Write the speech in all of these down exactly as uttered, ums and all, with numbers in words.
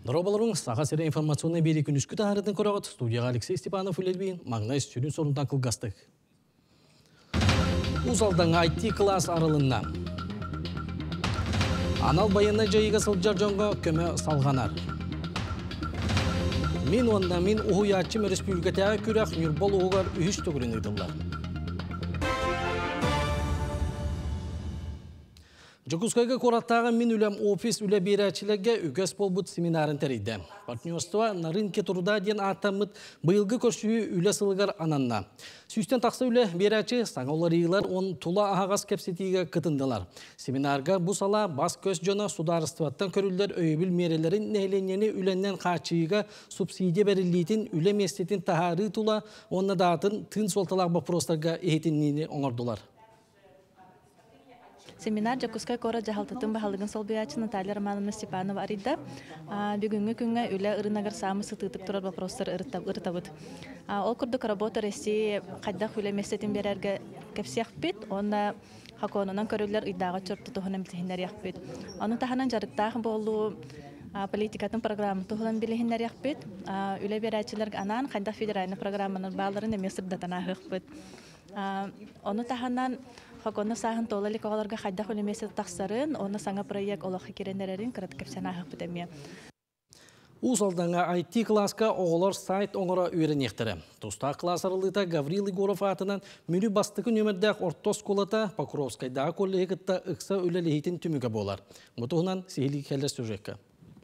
Дробаларың саға сері информационный бері күнүскү тағарытын көрағыт студияға Алексей Степанов үлелбейін маңнай сүрін сорынтан қылғастық. Узалдан ай ти класс арылынна. Анал баянна жайыға сылжар жоңға көмі салғанар. Мен онда мен ұхуячым республикатаға күрәқ Нюрбол ұғығар үйіш түгірін ұйдылар. Жокускайга кораттағы мен үлем офис үле берәчілерге үгіз болбут семинарын тәрейді. Партнерство на рынке труда ден атамыт бұйылғы көршігі үле сылғар ананна. Сүйстен тақсы үле берәчі саңолар иылар он тула ағас кәпсетіге кытындылар. Семинарға бұл сала бас көз жона сударыстываттан көрілдер өйбіл мерелерін нәйленені үленнен қачыға субсидия берілейтін үле местетін тахары тула онна датын тын солталақ бапростарға ехетіннені оңырдылар. Семинар Жокускай кора жахалтатын бахалыгын сол биячы Наталья Романовна Степанова арида. Бүгүнгү күнгө үле ырынагар самы сытытык турар вопростар ыртабыт. Ол курдук работа Россия кайдах үле местетин берерге кепсияк бит. Онда хаконунан көрүлөр ыйдага чорту тухунан билихинер якбит. Аны таханан жарыктах болуу политикатын программа тухулан билихинер якбит. Үле берачилерге анан кайдах федеральный программанын бааларын эмесирдатана хыкбит. Аны таханан Хаконна сахан толали когаларга хайда хөлемесе тахсарын, оны саңа проект олақы керенерерин кырат кепсен ағық бітемия. Узалданға ай ти класска оғылар сайт оңыра үйрен ектірі. Туста класс арылыта Гаврил Егоров атынан мүні бастықы нөмірдәк ортос колата Покровскайдағы коллегітті ұқса өлелейтін түмігі болар. Мұтығынан сейлі кәлі сюжетка.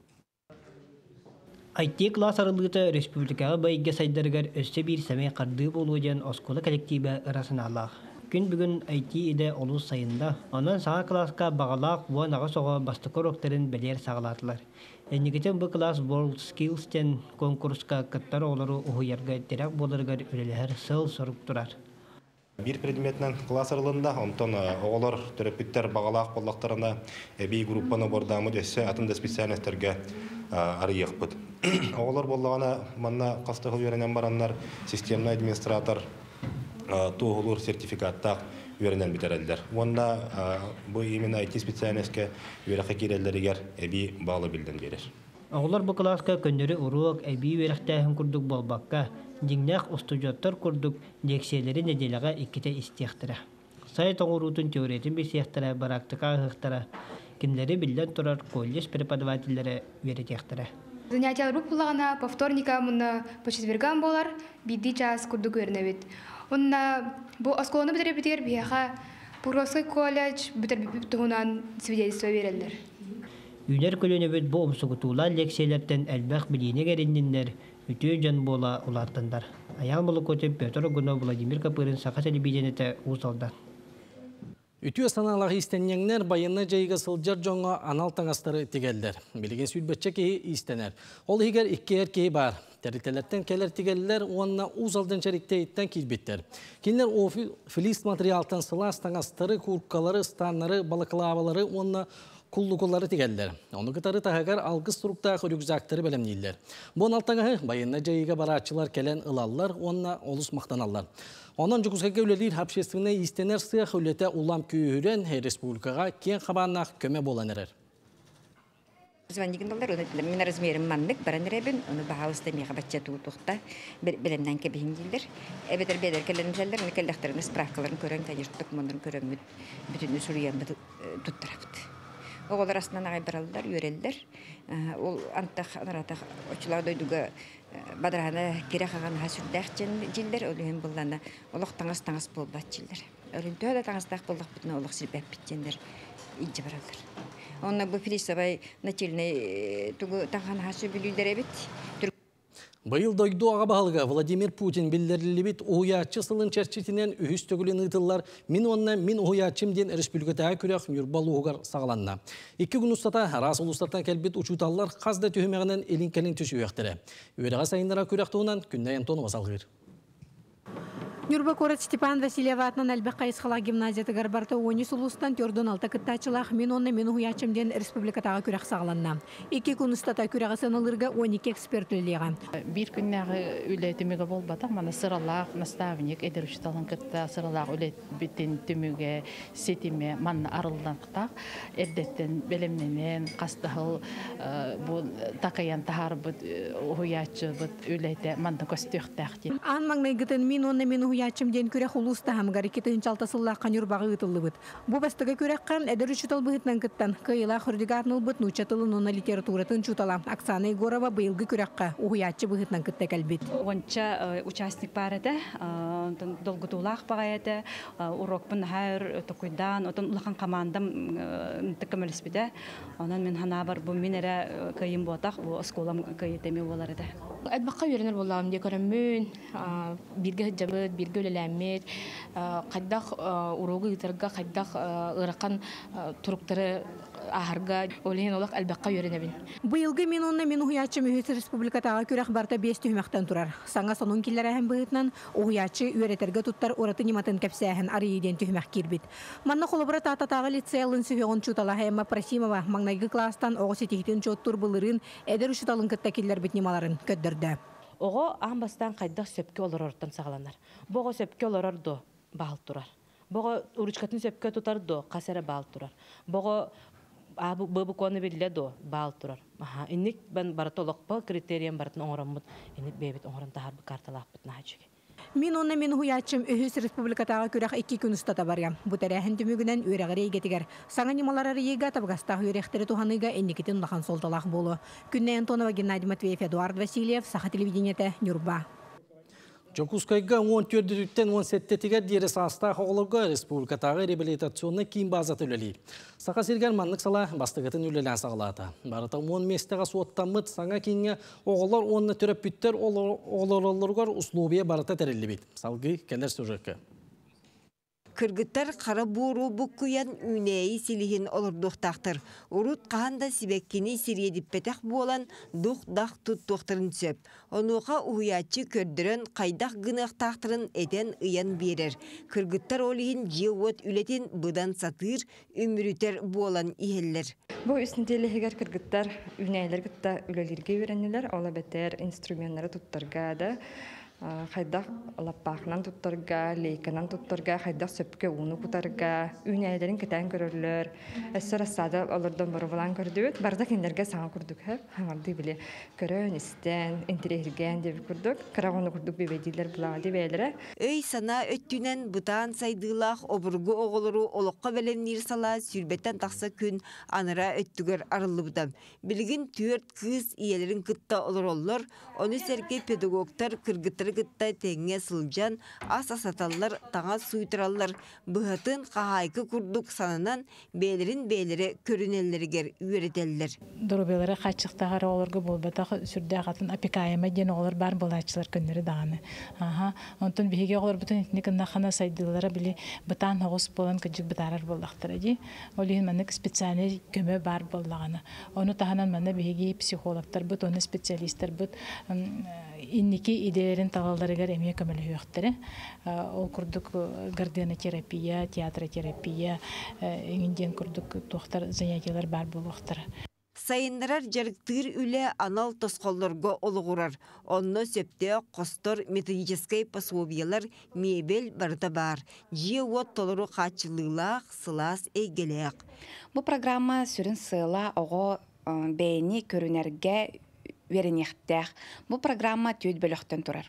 ай ти класс арылыта республикаға байыға сайдарығар өсі бір сәмей қарды болуыден оскола коллективі ырасын алақ. Күн бүгін ай ти иде олус сайында, онан саға класска бағалақ уан аға соға бастықы роктерін бәлер сағалатылар. Әнігітен бұл класс World Skills-тен конкурска кыттар олары ұхуярға терек болырғар үлелер сыл сұрып тұрар. Bir предметнен класс арылында, онтон оғылар төрөпіттер бағалақ болақтарына бей группаны бордамы дөсі атында специалистерге арыйық бұд. Оғылар болағана манна қастығы үйренен баранлар системный администратор туғылыр сертификаттақ үйренен бітерелдер. Онда бұл именно ай ти специалистке үйреқі керелдерігер әбей бағылы білден берер. Оғылар бұл класска көндері ұруық әбей үйреқтәхін күрдік болбаққа, деңнәқ ұстыжоттар күрдік дексиялері неделіға иккіте істияқтыра. Сайт оңырутын теоретин бесияқтыра, барақтыға ағықтыра, кімдері білден тұрар коллеж преподавателері үйретияқтыра. Занятия группалағына по вторникам, по четвергам болар, биді час күрдік өрнәвет. Онна бу осколаны бітер бітер бияға Покровской колледж бітер бітігінен свидетельство берелдер. Үйлер көлөнөбөт бу омсугутуулар лекциялерден әлбәқ білейіне керіндіндер, үтіе жан бола улартындар. Аян болу көтіп Петр Гунов Владимир Капырын сақа телевидениеті ұзалдар. Үтіе саналағы истеннеңнер байынна жайға сылжар жоңға анал таңастары тегелдер. Білеген сүлбетче кейі истенер. Ол егер иккер кейі бар. Тәрітелерден келер тегелілер, онына ұзалдың шәріктейттен келбеттер. Кенлер филист материалтан сылас таңастары, куркалары, станлары, балықлавалары, онына куллукулары тегелдер. Оны кытары тағагар алғыз тұруқтағы рюкзактары бәлемнейлер. Бұн алтаңағы байынна жайға барачылар келен ылалар, онына олыс мақтаналар. Онан Жокускайга үлелер общественне истенер сыях үлете улам күйірен республикаға кен қабанақ көме боланырыр. Звонигин доллар, мен размерим маннык, баранырабин, оны бағалысты меға бача туғытуқта білімнен кебейін дейдер. Әбетер бедер кәлерін сәлдер, оны кәлдіқтерін справкаларын көрің, тәнештік мұндырын көрің бүтін сүріен тұттырапты. Оғылар астынан ағай баралдар, үйрелдер. Ол антақ, анаратақ, очылар дойдуға бадрағаны керек аған хасүрдәқжилдер, олығын бұлланы олық таңыз-таңыз болбат жылдер. Өлін төді таңыз-тақ болдық бұтына олық сілбәп біттендер, иджі баралдар. Онна бұл филисабай начальный таңған хасүр білілдер әбет. Байыл дойду аға бағылға Владимир Путин білдерілі бит ұғыячы сылын чәрчетінен үйіс төгілін ұйтылар мен онна мен ұғыячым ден республикатаға көрек Нюрбал ұғығар сағаланна. Екі күн ұстата рас ұлыстартан кәлбет ұчуталар қазда түйімеғінен елін кәлін түсі өқтірі. Өреға сайындара көрек тұғынан күннайын тоны басалғыр. Нюрба Корет Степан Васильева атынан әлбәқ қайысқала гимназияты гарбарта ойны сұлыстан төрден алты кыттачылақ мен онны мен ұячымден республикатаға күрек сағаланна. Екі күн ұстата күрегі сынылырға он екі эксперт өлеға. Bir günləri ülət tümüge bolbataq, mana sıralaq, nastavnik, ederüştalan kıtta sıralaq ülət bitin tümüge, setime, manna arıldan qıtaq, erdetten, belemnenen, qastahıl, bu takayan tahar bud, ұячы bud, ülətə, manna көстüqtaq. Ан маңнай гытын мен онны мен ұячым ден күрек ұлыста хамғары кетін чалтасылла қанюрбағы ұтылы бұд. Бұ бастығы күрек қан әдір үшітал бұғытнан кыттан, қайыла құрдыға арныл бұд нұчатылын оны литературатын чутала. Оксана Егорова бұйылғы күрекқа ұячы бұғытнан кытта кәлбет. Онча участник бар еді, долгытулақ баға еді, урок бұн әр тұқойдан, отын ұлақан командам түкіміліс біді. Онан мен хана бар, бұл мен әрі қайым болатақ, бұл осколам қайытеме болар еді. Әлбаққа өрінер болам, декорамын, бірге жабыд, бірге өлеләмет, қайдақ уруғы ұтырға, қайдақ ұраққан тұрықтары ағырға олейін олақ әлбаққа өрінебін. Бұйылғы мен онны мен ұячы мүхесі республикатаға көрек барта бес түймәқтен тұрар. Саңа сонун келер әхін бұғытнан ұячы өретерге тұттар ораты нематын кәпсәхін ары еден түймәк кербет. Манна қолыбыра тататағы лицеялын сүйеғын чутала Хайма Прасимова маңнайғы кластан оғы сетихтен чоттур бұлырын әдір үшіталын кітта келер бет немаларын көддірді. Оғы аңбастан қайдақ сөпке олар ортан сағаланар. Бұғы сөпке олар орды бағыл тұрар. Бұғы ұрычқатын сөпке тұтар до қасары бағыл тұрар. Бұғы бөбі көні білі до бағыл тұрар. Инник бән бараты олықпы критериям баратын оңырын мұд. Инник бейбет оңырын тағар бұл карталақ бұтын ағычығы. Мен онна мен ұячым өйіз республикатаға көрек екі күн ұстата барғам. Бұтар әхін түмігінен өрәғір егетігер. Саңа немаларары еге табғастағы өректері туғаныға әнекетін ұлақан солталақ болу. Күнне Антонова, Геннадий Матвеев, Эдуард Васильев, Саха телевидениеті, Нюрба. Жокускайга он төрттен он сеттетігер дері саста қоғылыға республикатағы реабилитационны кейін базаты үлелей. Сақа сергер манлық сала бастығытын үлелен сағылады. Барыта он местіға суоттамыд саңа кейінге оғылар онны түріп бүттер оғыларлығар ұслубия барыта тәрелі бейд. Салғы кәлер сөржөкі. Кыргыттар қара буру бұққыян үнәйі силихин олырдуқтақтыр. Урут қағанда сибеккені сиредіп пәтәқ болан дуқ-дақ тұттуқтырын сөп. Онуға ұйачы көрдірін қайдақ ғынақтақтырын әден ұян берер. Кыргыттар олығын жеуот үлетін бұдан сатыр, үмірітер болан ихеллер. Бұл үстінделі егер кыргыттар үнәйлер гытта үлелерге өрәнелер, ола бәтер инструменттары тұттарға да. Хайдақ лаппақынан тұттырға, лейканан тұттырға, хайдақ сөпке уны құтарға, үйнәйлерін кетен көрілер. Әсір асады олырдан бұры болан көрдік. Бардақ ендерге саңа күрдік. Хамарды біле көрін, істен, интерерген деп күрдік. Қарағыны күрдік бебедейлер бұлағы деп әлірі. Өй сана өттінен бұтан сайдылақ, обырғы оғылыру олыққа бәленнер сала сүрбеттен тақса күн аныра өттігер арылы бұдам. Білгін төрт қыз иелерін күтті олыр олыр, оны сәрге педагогтар кыргыттар гытта теңе сылжан, ас асаталлар, таңа суйтраллар, бұғатын қағайқы күрдік санынан бәлерін бәлері көрінелергер үйретелер. Дұрубелері қатшықтағары оларға болбатағы сүрді ағатын апекайыма ден олар бар болачылар күнлері дағаны. Онтын бейге олар бұтын етінекінді қана сайдылары білі бұтан оғыс болан күджік бұтарар болдақтыр. Олығын мәнік специализ көмі бар болдағаны. Оны тағынан мәні бейге психологтар бұт, оны специалистер бұт, инники идеяларын талаларыгар эмие көмөлү өктөрү. Ол курдук гардионотерапия, театротерапия, эңинден курдук токтор занятиялар бар болуктар. Сайындарар жарыктыр үле анал тосқолларга олугурар. Онно сөпте қостор методической пособиялар мебель барыта бар. Жие от толыру қачылылақ, сылас эйгелеяқ. Бұл программа сүрін сыла оғы бәйіні көрінерге веренехтях. Бұл программа түйет бөліқтен тұрар.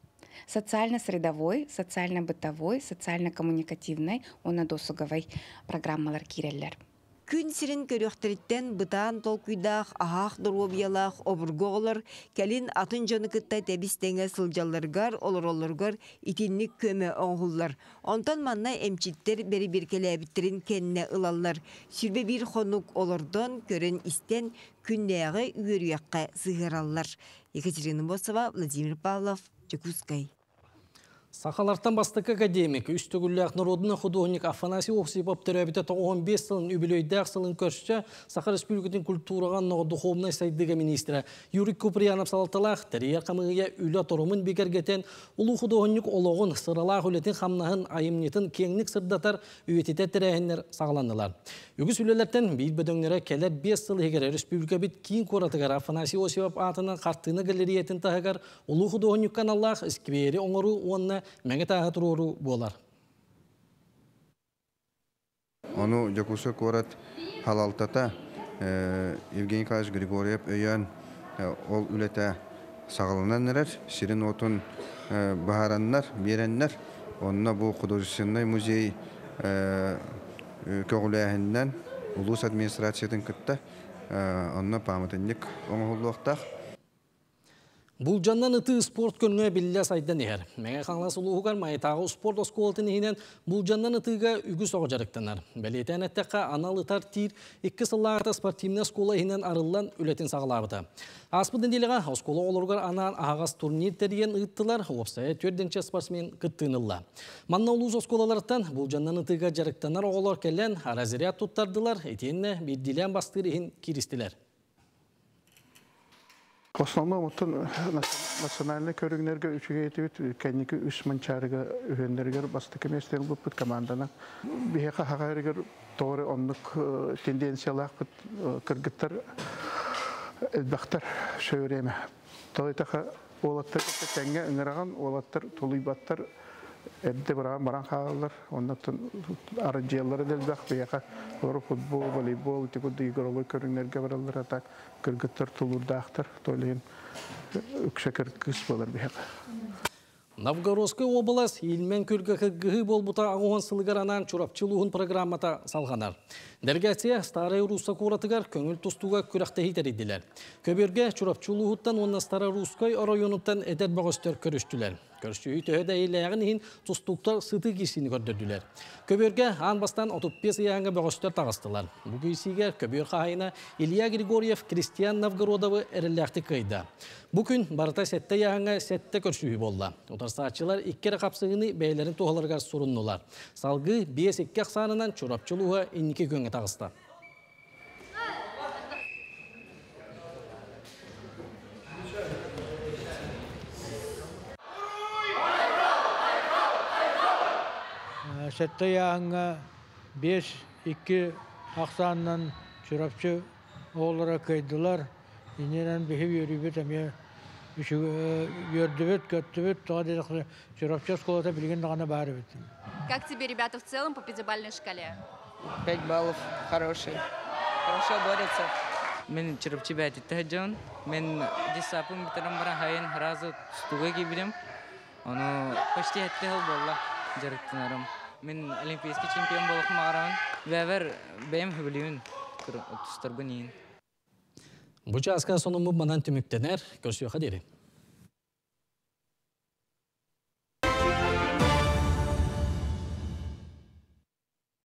Социально-средовой, социально-бытовой, социально-коммуникативной, оны досуговой программалар киреллер. Күн сирин көріқтіріттен бұтан толкуйдақ, ағақ дұруобиялақ, обырғоғылар, кәлін атын жоны кыттай тәбістеңе сылжаларғар, олыр-олырғар, итинник көмі оңғылар. Онтан манна әмчиттер бері біркелі әбіттерін кәнне ылалар. Сүрбе бір қонук олырдан көрін істен күннәғы үйеріяққа сығыралар. Екатерина Босова, Владимир Павлов, Жекускай. Сақалартан бастық академик, үстігілләқ народына художник Афанасий Оксипов төрәбіті он бес сылын үбілөйдәқ сылын көрші Саха Республикатын культураған ноғы духовной сайдыға министрі Юрий Куприянов салаталақ тәрия қамығыя үлі тұрымын бекергетен ұлы художник олығын сыралақ үлетін қамнағын айымнетін кеңнік сырдатар үйететі тірәйінлер сағаландылар. Үгіс үлелерден бейт бөдөңнері келер бес сыл егері республика бит кейін қоратығар Афанасий Оксипов атынан қартыны галереятын тағығар ұлы художник каналлақ ісквері оңыру онына мәңі тағы тұру болар. Onu Jakuse Korat halaltata Evgeny Nikolaevich Grigoriev öyen ol ülete sağlananlar, şirin otun baharanlar, berenler. Onunla bu Художественный muzey köğüleğinden ulus administrasiyadan kıtta onunla pamıtınlık oğulluqtaq. Бұл жаннан ыты спорт көріне білі сайдан ехер. Мәңе қаңлас ұлығығар майытағы спорт осколатын ехінен бұл жаннан ытыға үгі соғы жарықтанар. Бәлетен әттәққа анал ытар тир екі сыллағыта спортивна скола ехінен арылан үлетін сағылабыды. Аспыдын деліға оскола олырғар анан ағас турнир тәрген ұйттылар, опсая төрденче спортсмен күттіңілла. Манна ұлыз осколалардан бұл жаннан ытыға жарықтанар оғылар кәлен аразирият тұттардылар, етенне бір дилен бастыр ехін киристілер. В основном национальный көрігнерге үшіге етіп, кәнекі үш манчарыға үйендергер бастықы местен бұппыт командана. Бейеқа хағарығыр тоғыры онлық тенденциялақ бұт кіргіттар, әлбақтар шөйреме. Толайтақа олаттар кәнге үңіраған, олаттар тұлыйбаттар әдді баран қағалар. Оннаттың аранжиялары дәлбақ бейеқа футбол, волейбол, текуді игролы көрігнерге баралар атақ. Кыргыттар тулурдақтар, тойлайын үкші кыргыз болар бейеқа. Новгородская область илмен көлгі кыргығы болбута ағуан сылығар анан чурапчылуғын программата салғанар. Дәргәтсе Старый Русса қоратығар көңіл тұстуға күрәқтәхи тәрейділер. Көберге чурапчылуғыттан онна Старый Русскай районуттан әдәр бағыстар көріштілер. Көріштігі төхеді әйләғін ең тұстуқтар сыты кесіні көрдірділер. Көберге ан бастан отыз бес яңға бағыстар тағыстылар. Бұл кейсіге көбер қағайына Илья Григорьев Кристиан Новгородовы әріләқті қайда. Бүкін барыта сәтті яңға сәтті көршігі болды. Отарсатчылар иккері қапсығыны бәйлерін тоғаларға сұрыннылар. Салғы бес екке ақсанынан чурапчылуға инеке көңі тағысты. Сәтті яңға бес екі ақсанынан чурапчы оғылыра қайдылар. Иненен бейіп өрібет әме өрдібет, көттібет, тоға дедіқсы чурапчы сколата білген дағана бары бет. Как тебе ребята в целом по пятибалльной шкале? Пять баллов. Хороший. Хорошо борются. Мен чурапчы бәті тәжон. Мен десапым бітерім бара хайын разы стуға кебілем. Оны почти әтті хыл болла жарықтынарым. Мен олимпийский чемпион болып мағарамын. Бәвер бәйім хүбілейін тұстарбын ең. Бұча асқан сонымы манан түміктенер көрсіуға дейрі.